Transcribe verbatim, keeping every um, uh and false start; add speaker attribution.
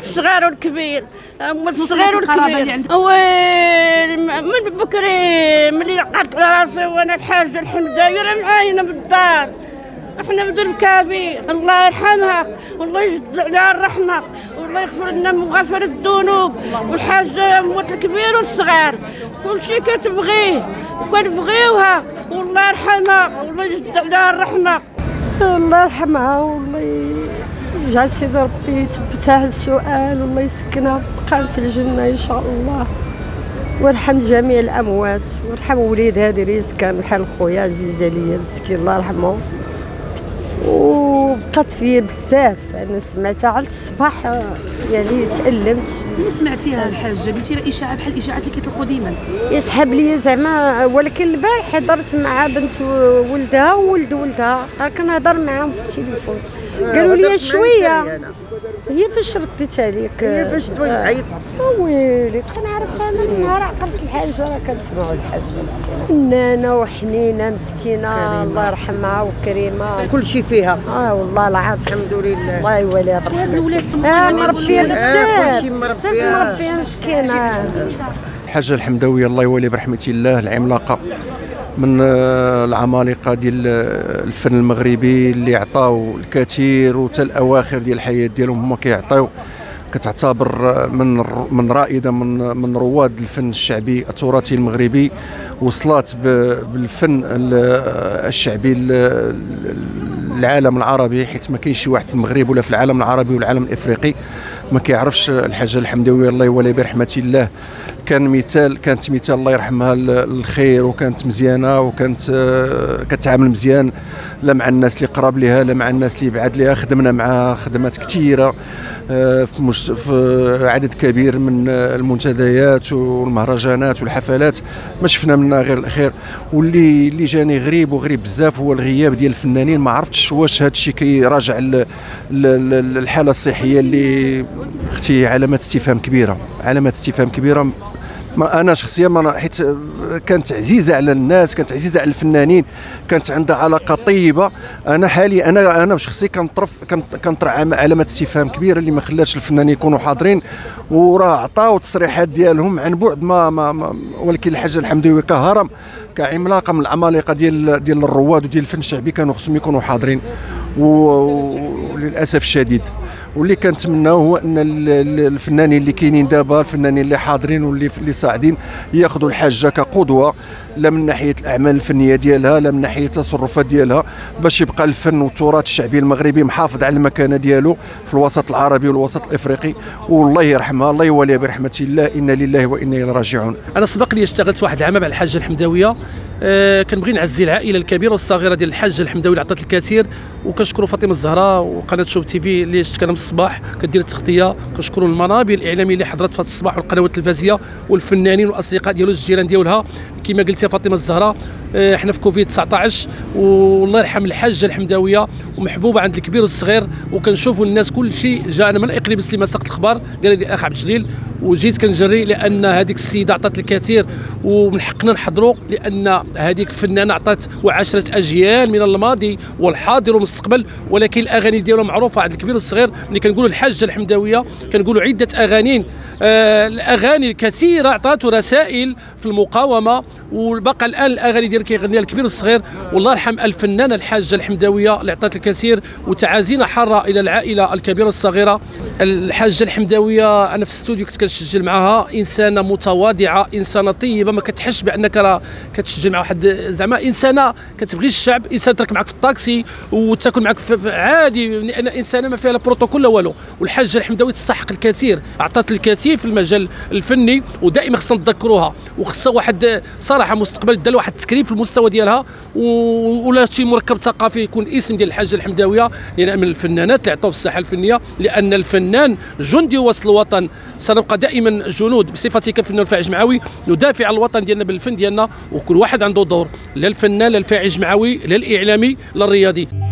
Speaker 1: الصغير والكبير، الصغير والكبير. ويلي من بكري ملي عقدت راسي وانا الحاجه الحمداويه راه معاينه بالدار. احنا بدون كبير، الله يرحمها والله يجد عليها الرحمه والله يغفر لنا مغفر الذنوب، والحاجه موت الكبير والصغير كل شيء كتبغيه وكنبغيوها والله يرحمها والله يجد عليها الرحمه. الله يرحمها والله يجعل سيدي ربي يثبتها السؤال والله يسكنها مقام في الجنه ان شاء الله، ويرحم جميع الاموات ويرحم وليدها دريس كان بحال خويا عزيز عليا مسكين الله يرحمه. وبقات فيا بزاف، انا سمعتها على الصباح يعني تألمت.
Speaker 2: ملي سمعتيها الحاجه قلتي راه اشاعه بحال الاشاعات اللي كيطلقوا ديما؟
Speaker 1: يسحب لي زعما، ولكن البارح حضرت مع بنت ولدها وولد ولدها كنهضر معاهم في التليفون قالوا لي شويه. هي فاش رديت عليك؟
Speaker 3: هي فاش تعيط؟
Speaker 1: ويلي كنعرف انا من نهار عقلت الحاجه راه كنسمعوا الحاجه مسكينه فنانه وحنينه مسكينه الله يرحمها وكريمه
Speaker 3: كل شيء فيها.
Speaker 1: اه والله العظيم
Speaker 3: الحمد لله.
Speaker 1: الله يولي
Speaker 2: هاد الولاد
Speaker 1: اه مربيه بزاف بزاف مربيه مسكينه.
Speaker 4: الحاجه الحمداويه الله يولي برحمه الله العملاقه من العمالقه ديال الفن المغربي اللي عطاو الكثير وحتى الاواخر ديال الحياه ديالهم هما كيعطيو. كتعتبر من من رائده من من رواد الفن الشعبي التراثي المغربي، وصلت بالفن الشعبي العالم العربي، حيت ما كاينش شي واحد في المغرب ولا في العالم العربي والعالم الافريقي ما كيعرفش الحاجه الحمداويه الله يولي برحمه الله. كان مثال كانت مثال الله يرحمها الخير، وكانت مزيانه وكانت كتعامل مزيان لا مع الناس اللي قراب ليها لا مع الناس اللي بعاد ليها. خدمنا معها خدمات كثيره في, في عدد كبير من المنتديات والمهرجانات والحفلات ما شفنا منها غير الخير. واللي اللي جاني غريب وغريب بزاف هو الغياب ديال الفنانين. ما عرفتش واش هذا الشيء كيراجع الحاله الصحيه اللي اختي علامات استفهام كبيره، علامات استفهام كبيره. ما انا شخصيا ما حيت كانت عزيزه على الناس، كانت عزيزه على الفنانين، كانت عندها علاقه طيبه. انا حالي انا انا بشخصي كنطرف كنطرح علامات استفهام كبيره اللي ما خلاش الفنانين يكونوا حاضرين، وراه عطاو التصريحات ديالهم عن بعد ما, ما, ما ولكن الحاجه الحمداويه كهرم كعملاقه من العمالقه ديال ديال الرواد وديال الفن الشعبي كانوا خصهم يكونوا حاضرين. وللاسف الشديد واللي كنتمناو هو ان الفنانين اللي كاينين دابا، الفنانين اللي حاضرين واللي اللي صاعدين ياخذوا الحاجه كقدوه، لا من ناحيه الاعمال الفنيه ديالها لا من ناحيه التصرفات ديالها، باش يبقى الفن والتراث الشعبي المغربي محافظ على المكانه ديالو في الوسط العربي والوسط الافريقي. والله يرحمها الله يوليها برحمه الله، انا لله وانا اليه راجعون.
Speaker 2: انا سبق لي اشتغلت واحد العام مع الحاجه الحمداويه، أه كنبغي نعزي العائله الكبيره والصغيره ديال الحاجه الحمداويه اللي عطات الكثير، وكنشكروا فاطمه الزهراء وقناه شوف تي في اللي شفت كان من الصباح كدير التغطيه، كنشكروا المنابر الاعلاميه اللي حضرت في الصباح والقنوات التلفزيونيه والفنانين والاصدقاء ديالو الجيران ديالها كما قلتي فاطمه الزهراء. احنا في كوفيد تسعطاش والله يرحم الحاجه الحمداويه ومحبوبه عند الكبير والصغير، وكنشوفوا الناس كل شيء. جاءنا من اقليم السليمه ساقط الخبر قال لي الاخ عبد الجليل، وجيت كنجري لان هذيك السيده عطات الكثير ومن حقنا نحضروا، لان هذيك الفنانه عطات وعاشرت اجيال من الماضي والحاضر والمستقبل، ولكن الاغاني ديالها معروفه عند الكبير والصغير. ملي كنقولوا الحاجه الحمداويه كنقولوا عده اغاني، آه الاغاني الكثيره عطات رسائل في المقاومه، وبقى الان الاغاني ديال كيغنيها الكبير والصغير. والله يرحم الفنانه الحاجه الحمداويه اللي عطات الكثير، وتعازينا حاره الى العائله الكبيره والصغيره. الحاجه الحمداويه انا في الاستوديو كنت كنسجل معها، انسانه متواضعه، انسانه طيبه، ما كتحش بانك راه كتسجل مع واحد، زعما انسانه كتبغي الشعب، انسان ترك معك في الطاكسي وتاكل معك في عادي، لان انسانه ما فيها لا بروتوكول لا والو. والحاجه الحمداويه تستحق الكثير، عطات الكثير في المجال الفني، ودائما خصنا نتذكروها، وخصها واحد صراحه مستقبل دار واحد التكريم في المستوى ديالها، ولا شي مركب ثقافي يكون اسم ديال الحاجه الحمداويه، لان من الفنانات اللي عطاو في الساحه الفنيه، لان الفنان جندي وسط الوطن. سنبقى دائما جنود بصفتي كفنان الفاعل معوي ندافع على الوطن ديالنا بالفن ديالنا، وكل واحد عنده دور، لا الفنان لا الفاعل معوي لا الاعلامي لا الرياضي.